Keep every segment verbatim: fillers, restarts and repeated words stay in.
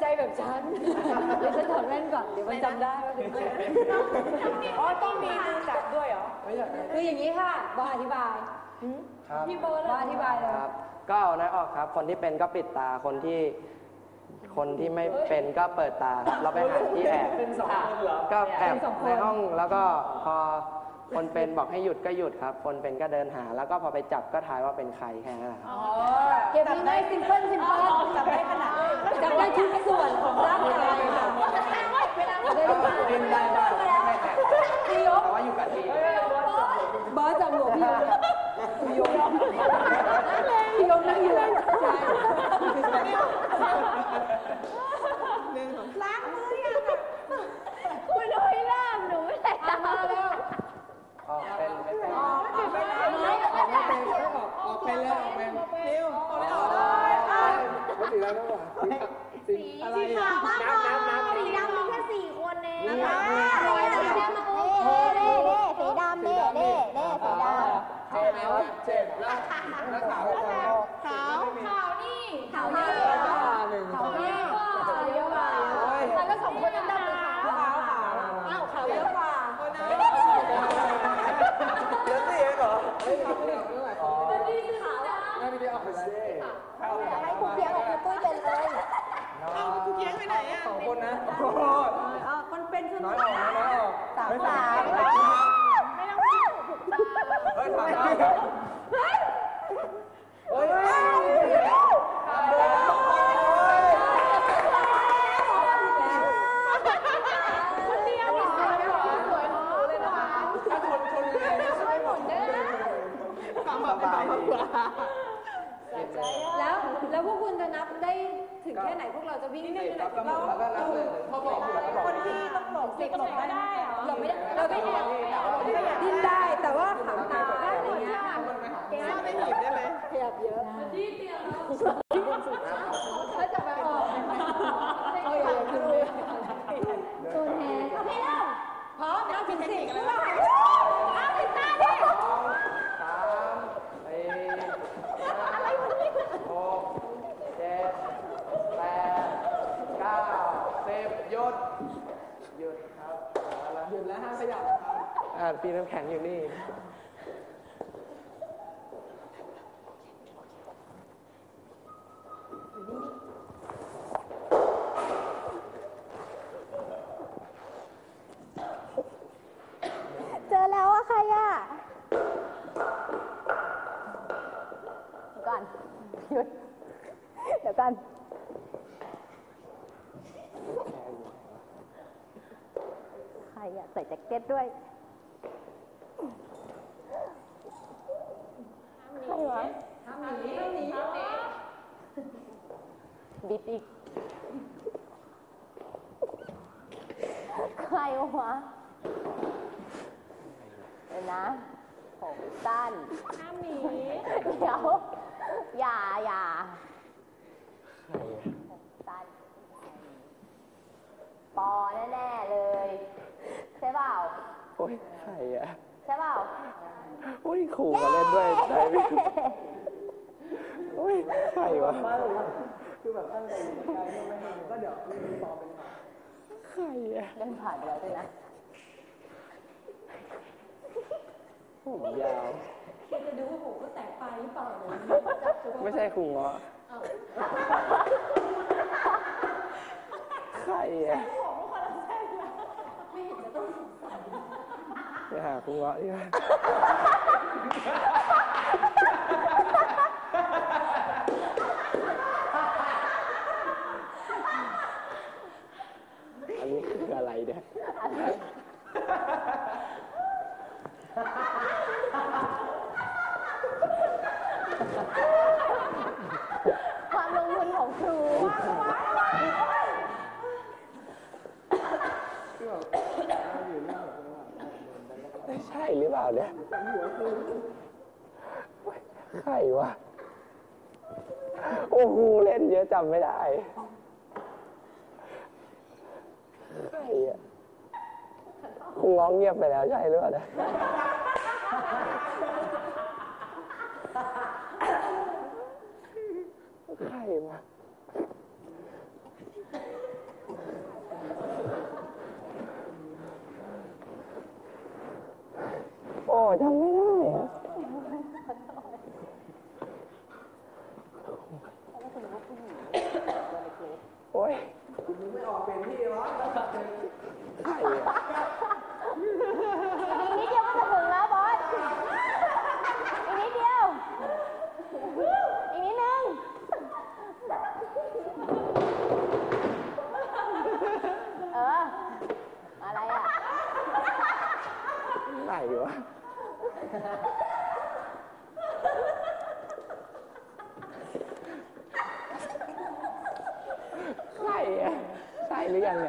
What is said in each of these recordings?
แบบฉันเดี๋ยวฉันถอดแว่นก่อนเดี๋ยวมันจำได้ว่าเป็นใครอ๋อต้องมีมือจับด้วยเหรอคืออย่างนี้ค่ะบออธิบายพี่โบแล้วบออธิบายเลยครับก็เอาน้อยออกครับคนที่เป็นก็ปิดตาคนที่คนที่ไม่เป็นก็เปิดตาครับเราไปหาที่แอบก็แอบในห้องแล้วก็พอคนเป็นบอกให้หยุดก็หยุดครับคนเป็นก็เดินหาแล้วก็พอไปจับก็ทายว่าเป็นใครแค่นั้นแหละครับเก็บง่ายซิมเพิลซิมเพิลจับได้ขนาดจับได้ทุกส่วนของร่างกายดิ้นได้ได้ไม่แตกแต่ว่าอยู่กับที่บอสจับหัวพี่ยงพี่ยงพี่ยงนั่งอยู่ใช่ล้างมือยังอ่ะคุณดูให้ล่ามหนูไม่ได้ตาแล้วออกเป็นไม่เป็นออกเป็นไม่ออกเป็นออกเป็นเลยออกเป็นเร็วออกไม่ออกเลยไม่ถึงแล้วนะวะสีสีขาวมากสีดำมีแค่สี่คนเองสีดำมาโอ้โหเด้เด้สีดำเด้เด้เด้สีดำเจ็บแล้วเจ็บแล้วแล้วขาวขาวขาวนี่ขาวนี่ขาวนี่เยอะกว่าแล้วสองคนดำหรือขาวขาวอ้าวขาวเยอะกว่าเยอะสิเหรอเฮ้ยไม่ได้ด้วยอ๋อนี่คือขาวไม่ได้ออกไปสิให้คุณเพียงกับคุณตุ้ยเป็นเลยเอาคุณเพียงไปไหนอ่ะสองคนนะโอ้อ๋อคนเป็นคือน้อยออกน้อยออกสามสามไม่ต้องพูดถูกตาเฮ้ยถามได้เฮ้ยแล้วแล้วพวกคุณจะนับได้ถึงแค่ไหนพวกเราจะวิ่งได้ครับเราแล้วก็นับเลยพอบอกอยู่แล้วคนที่ต้องหลบเด็กหลบไม่ได้หลบไม่ได้เราไม่ได้ดิ้นได้แต่ว่าขาตาอะไรเงี้ยแกไม่หยิบได้ไหมขยับเยอะที่เตียงถ้าจะไปออกเขาอยากขึ้นเลยตัวแทนโอเคแล้วพร้อมนับถึงสี่กันแล้วเอาติดตาดิสามสี่อะไรวะนี่หกเจ็ดแปดเก้าสิบหยุดหยุดครับหยุดแล้วห้ามขยับครับอ่าพี่น้ำแข็งอยู่นี่เจอแล้วอะใครอะก่อนหยุดเดี๋ยวกันใครอะใส่แจ็คเก็ตด้วยใครวะห้ามหนีห้ามหนีบิดอีกใครวะเดี๋ยวนะผมสั้นห้ามหนีเดี๋ยวอย่าอย่าผมสั้นปอแน่ๆเลยใช่เปล่าโอ้ยใครอะใช่เปล่าโอ้ยขู่มาเล่นด้วยใจไม่โอ้ยใครวะคือแบบตั้งใจอยู่ไกลไม่ให้ก็เดี๋ยวมีปอเป็นใครอะเล่นผ่านไปแล้วด้วยนะผมยาวคุณจะดูว่าผมก็แตกไปหรือเปล่าไม่ใช่ครูเงาะใครอ่ะไม่เห็นจะต้องสงสัยไปหาครูเงาะดีกว่าอันนี้คืออะไรเนี่ยความลงทุนของครูไม่ใช่หรือเปล่าเนี่ยใครวะโอ้โหเล่นเยอะจำไม่ได้ใครอะครูง้องเงียบไปแล้วใช่หรือเปล่าเนี่ยใครวะโอ้ยไม่ออกเป็นที่หรอใครอะอีกนิดเดียวก็จะถึงแล้วบอส อีกนิดเดียว อีกนิดนึง เออ อะไรอ่ะไหนวะใช่อะใช่หรือยังเนี่ย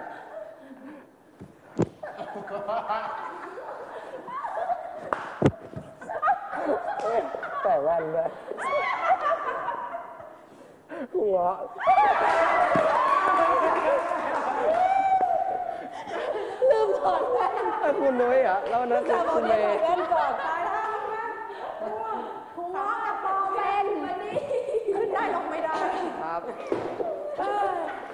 แต่แว่นด้วยหัวลืมถอดแว่นคุณนุ้ยเหรอแล้วนั้นคือคุณเมย์แว่นก่อนตายแล้วหัวกับปอแว่นวันนี้ขึ้นได้ลงไม่ได้ครับเออ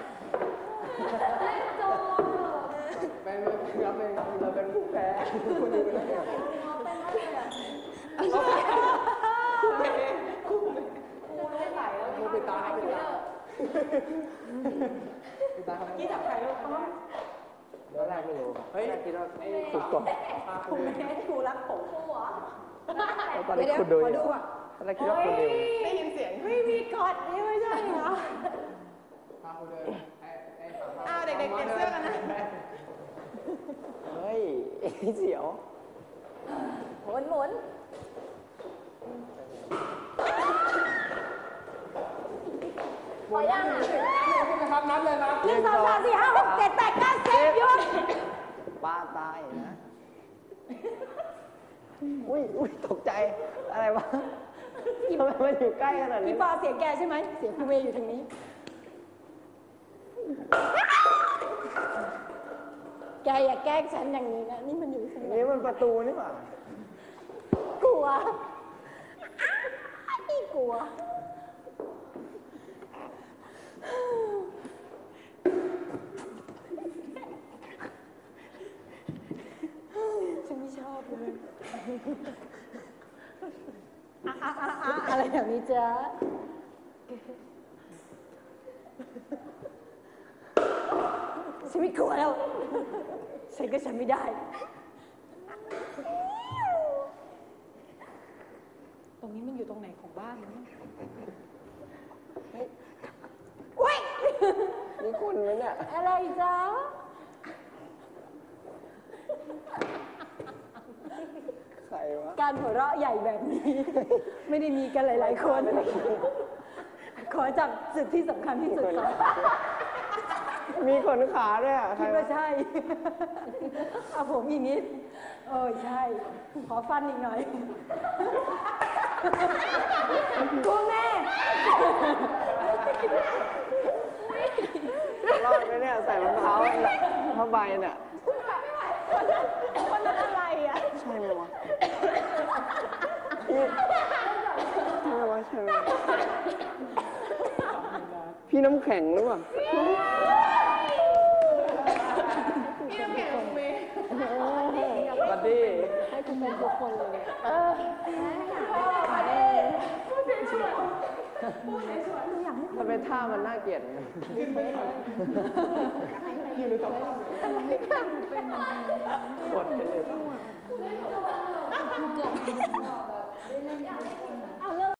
เป็นเราเป็นเราเป็นผู้แพ้คุณดูนะเนี่ยปิดตาปิดตาปิดตาครับกี่จับใครลูกตอนแรกไม่รู้เฮ้ยคิดว่าถูกกดคุณแม่ครูรักผมครูเหรอตอนนี้คุณดูอยู่ตอนแรกคิดว่าคุณดิวได้ยินเสียงไม่มีกอดนี่ไม่ใช่เหรออ้าวเด็กๆเปลี่ยนเสื้อกันนะเฮ้ยเสียวหมุนหมุนพอยังอ่ะครับนับเลยนะหนึ่งสองสามสี่ห้าหกเจ็ดแปดเก้าสิบหยุดป้าตายนะอุ้ยอุ้ยตกใจอะไรวะทำไมมันอยู่ใกล้ขนาดนี้พี่ปอเสียงแกใช่ไหมเสียงคุณเมย์อยู่ทางนี้แกอย่าแกล้งฉันอย่างนี้นะนี่มันอยู่ข้างในนี่มันประตูนี่หว่ากลัวนี่กลัวฉันไม่ชอบเลยอะอะอะอะอะไรแบบนี้จ๊ะฉันไม่กลัวแล้วฉันก็ฉันไม่ได้ตรงนี้มันอยู่ตรงไหนของบ้านเนี่ยอุ้ยนี่คุณไหมเนี่ยอะไรจ๊ะใครวะการหัวเราะใหญ่แบบนี้ ไม่ได้มีกันหลาย ๆ คน ขอจับจุดที่สำคัญที่สุดก่อนมีขนขาด้วยอ่ะใครคิดวะว่าใช่ เอาผมอีกนิดเออใช่ ขอฟันอีกหน่อยกูแม่รอดไหมเนี่ยใส่รองเท้าผ้าใบเนี่ยคนนั้นอะไรอ่ะใช่ไหมวะพี่ใช่ไหมวะใช่ไหมพี่น้ำแข็งหรือเปล่าพี่น้ำแข็งคุณเมย์สวัสดีให้คุณเป็นทุกคนเลยเนี่ยเออทำไมท่ามันน่าเกลียดอยู่ในตัวกดไปเลย